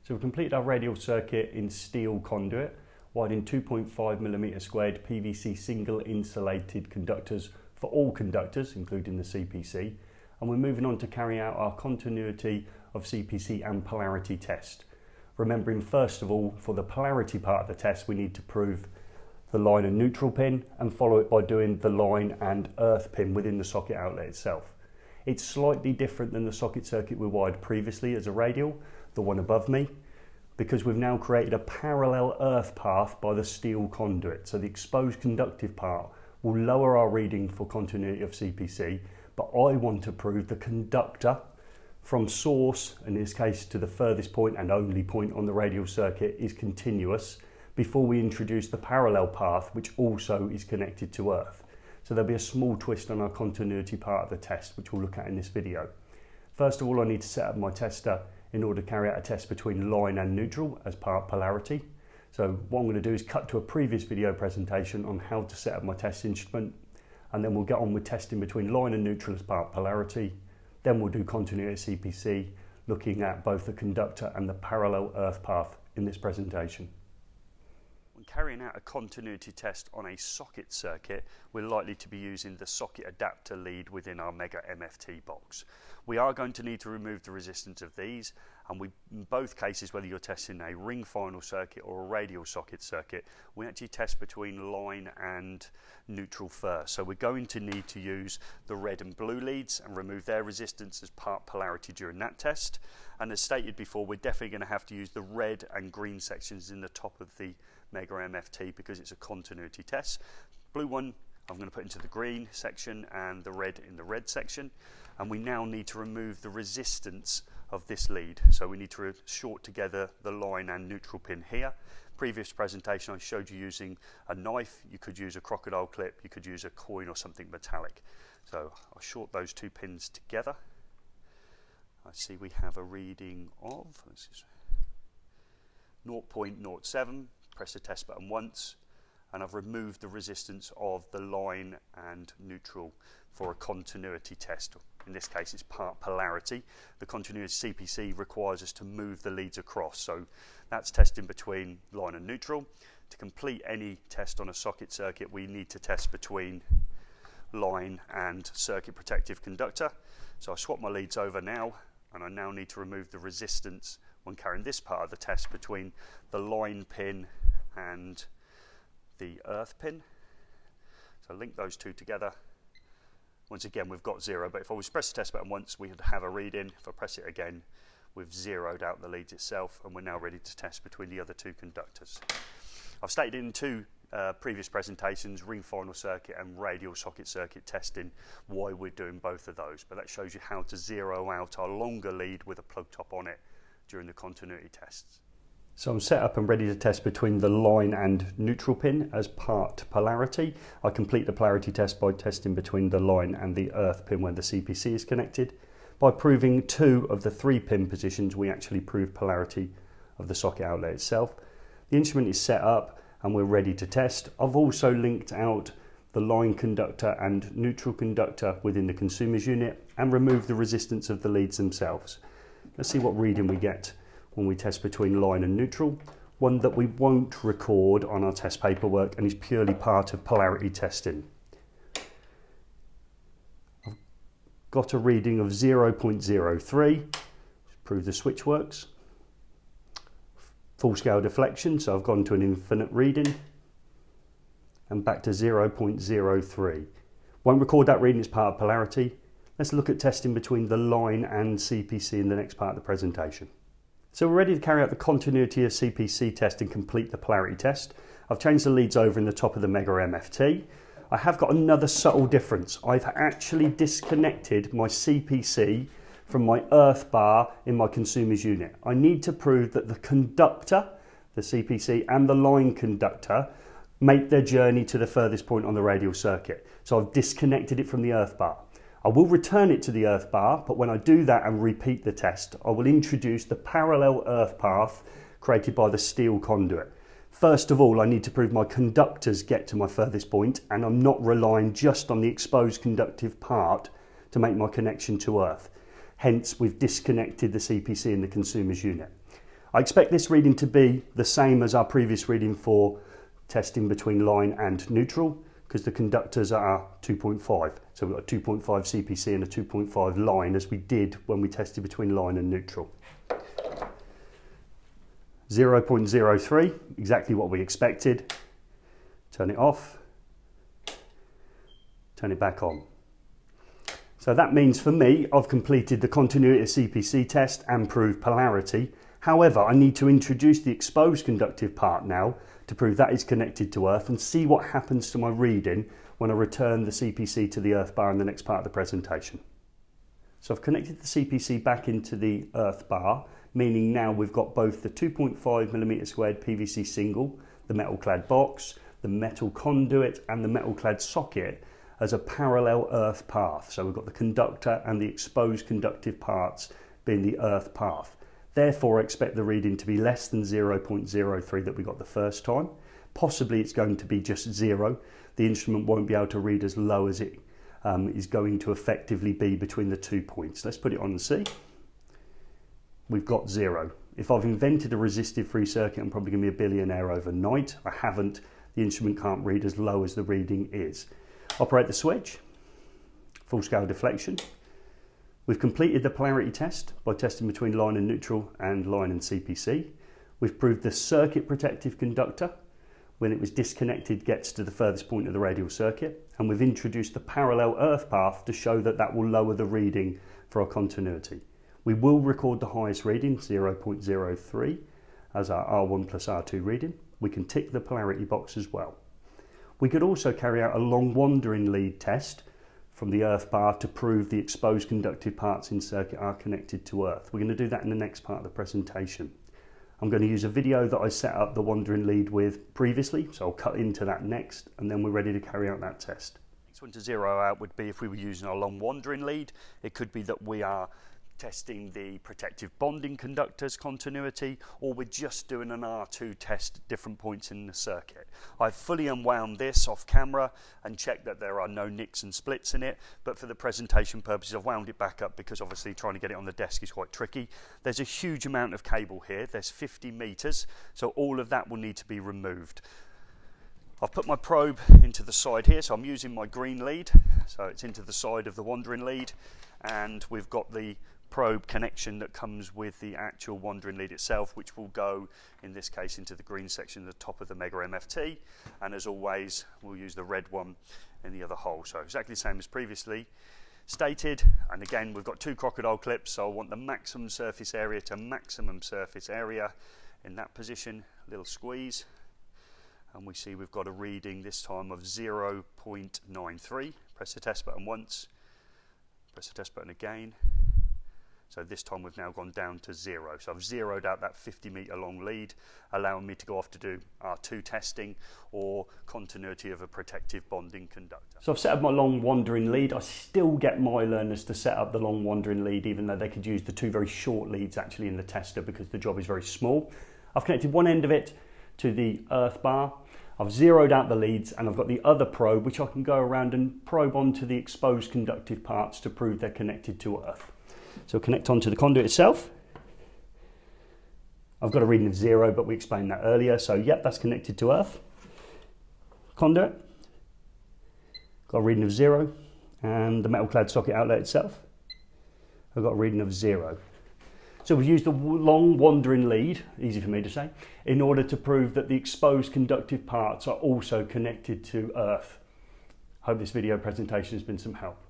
So we've completed our radial circuit in steel conduit, wired in 2.5mm squared PVC single insulated conductors for all conductors, including the CPC. And we're moving on to carry out our continuity of CPC and polarity test. Remembering first of all, for the polarity part of the test, we need to prove the line and neutral pin and follow it by doing the line and earth pin within the socket outlet itself. It's slightly different than the socket circuit we wired previously as a radial, the one above me, because we've now created a parallel earth path by the steel conduit. So the exposed conductive part will lower our reading for continuity of CPC, but I want to prove the conductor from source, in this case to the furthest point and only point on the radial circuit, is continuous before we introduce the parallel path, which also is connected to earth. So there'll be a small twist on our continuity part of the test, which we'll look at in this video. First of all, I need to set up my tester in order to carry out a test between line and neutral as part polarity. So what I'm going to do is cut to a previous video presentation on how to set up my test instrument, and then we'll get on with testing between line and neutral as part polarity. Then we'll do continuity CPC, looking at both the conductor and the parallel earth path in this presentation. When carrying out a continuity test on a socket circuit, we're likely to be using the socket adapter lead within our Megger MFT box. We are going to need to remove the resistance of these, and in both cases, whether you're testing a ring final circuit or a radial socket circuit, we actually test between line and neutral first. So we're going to need to use the red and blue leads and remove their resistance as part polarity during that test. And as stated before, we're definitely going to have to use the red and green sections in the top of the Megger MFT because it's a continuity test. Blue one I'm going to put into the green section and the red in the red section. And we now need to remove the resistance of this lead. So we need to short together the line and neutral pin here. Previous presentation I showed you using a knife. You could use a crocodile clip, you could use a coin or something metallic. So I'll short those two pins together. I see we have a reading of 0.07. Press the test button once, and I've removed the resistance of the line and neutral for a continuity test. In this case it's part polarity. The continuity CPC requires us to move the leads across, so that's testing between line and neutral. To complete any test on a socket circuit, we need to test between line and circuit protective conductor. So I swap my leads over now, and I now need to remove the resistance when carrying this part of the test between the line pin and the earth pin. So link those two together. Once again, we've got 0, but if I was to press the test button once, we would have a reading. If I press it again, we've zeroed out the leads itself, and we're now ready to test between the other two conductors. I've stated in two previous presentations, ring final circuit and radial socket circuit testing, why we're doing both of those, but that shows you how to zero out our longer lead with a plug top on it during the continuity tests. So I'm set up and ready to test between the line and neutral pin as part polarity. I complete the polarity test by testing between the line and the earth pin where the CPC is connected. By proving 2 of the 3 pin positions, we actually prove polarity of the socket outlet itself. The instrument is set up and we're ready to test. I've also linked out the line conductor and neutral conductor within the consumer's unit and removed the resistance of the leads themselves. Let's see what reading we get when we test between line and neutral, one that we won't record on our test paperwork and is purely part of polarity testing. I've got a reading of 0.03, prove the switch works. Full scale deflection, so I've gone to an infinite reading, and back to 0.03. Won't record that reading as part of polarity. Let's look at testing between the line and CPC in the next part of the presentation. So we're ready to carry out the continuity of CPC test and complete the polarity test. I've changed the leads over in the top of the Megger MFT. I have got another subtle difference. I've actually disconnected my CPC from my earth bar in my consumer's unit. I need to prove that the conductor, the CPC, and the line conductor make their journey to the furthest point on the radial circuit. So I've disconnected it from the earth bar. I will return it to the earth bar, but when I do that and repeat the test, I will introduce the parallel earth path created by the steel conduit. First of all, I need to prove my conductors get to my furthest point, and I'm not relying just on the exposed conductive part to make my connection to earth. Hence, we've disconnected the CPC in the consumer's unit. I expect this reading to be the same as our previous reading for testing between line and neutral, because the conductors are 2.5. So we've got a 2.5 CPC and a 2.5 line, as we did when we tested between line and neutral. 0.03, exactly what we expected. Turn it off, turn it back on. So that means for me, I've completed the continuity CPC test and proved polarity. However, I need to introduce the exposed conductive part now to prove that is connected to earth and see what happens to my reading when I return the CPC to the earth bar in the next part of the presentation. So I've connected the CPC back into the earth bar, meaning now we've got both the 2.5mm² PVC single, the metal clad box, the metal conduit and the metal clad socket as a parallel earth path. So we've got the conductor and the exposed conductive parts being the earth path. Therefore, I expect the reading to be less than 0.03 that we got the first time. Possibly it's going to be just 0. The instrument won't be able to read as low as it is going to effectively be between the 2 points. Let's put it on and see. We've got 0. If I've invented a resistive free circuit, I'm probably going to be a billionaire overnight. I haven't. The instrument can't read as low as the reading is. Operate the switch. Full scale deflection. We've completed the polarity test by testing between line and neutral and line and CPC. We've proved the circuit protective conductor, when it was disconnected, gets to the furthest point of the radial circuit. And we've introduced the parallel earth path to show that that will lower the reading for our continuity. We will record the highest reading, 0.03, as our R1 plus R2 reading. We can tick the polarity box as well. We could also carry out a long wandering lead test from the earth bar to prove the exposed conductive parts in circuit are connected to earth. We're going to do that in the next part of the presentation. I'm going to use a video that I set up the wandering lead with previously, so I'll cut into that next, and then we're ready to carry out that test. Next one to zero out would be if we were using a long wandering lead. It could be that we are testing the protective bonding conductors continuity, or we're just doing an R2 test at different points in the circuit. I've fully unwound this off camera and checked that there are no nicks and splits in it, but for the presentation purposes I've wound it back up because obviously trying to get it on the desk is quite tricky. There's a huge amount of cable here, there's 50 meters, so all of that will need to be removed. I've put my probe into the side here, so I'm using my green lead, so it's into the side of the wandering lead, and we've got the probe connection that comes with the actual wandering lead itself, which will go in this case into the green section at the top of the Megger MFT, and as always we'll use the red one in the other hole. So exactly the same as previously stated, and again we've got 2 crocodile clips, so I want the maximum surface area to maximum surface area in that position. Little squeeze, and we see we've got a reading this time of 0.93. Press the test button once, press the test button again. So this time we've now gone down to 0. So I've zeroed out that 50 meter long lead, allowing me to go off to do R2 testing or continuity of a protective bonding conductor. So I've set up my long wandering lead. I still get my learners to set up the long wandering lead, even though they could use the 2 very short leads actually in the tester because the job is very small. I've connected one end of it to the earth bar. I've zeroed out the leads, and I've got the other probe which I can go around and probe onto the exposed conductive parts to prove they're connected to earth. So connect onto the conduit itself. I've got a reading of 0, but we explained that earlier. So yep, that's connected to earth. Conduit, got a reading of 0. And the metal clad socket outlet itself, I've got a reading of 0. So we've used the long wandering lead, easy for me to say, in order to prove that the exposed conductive parts are also connected to earth. Hope this video presentation has been some help.